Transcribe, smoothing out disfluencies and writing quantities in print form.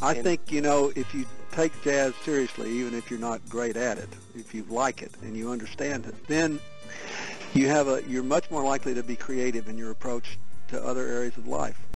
I think, you know, if you take jazz seriously, even if you're not great at it, if you like it and you understand it, then you're much more likely to be creative in your approach to other areas of life.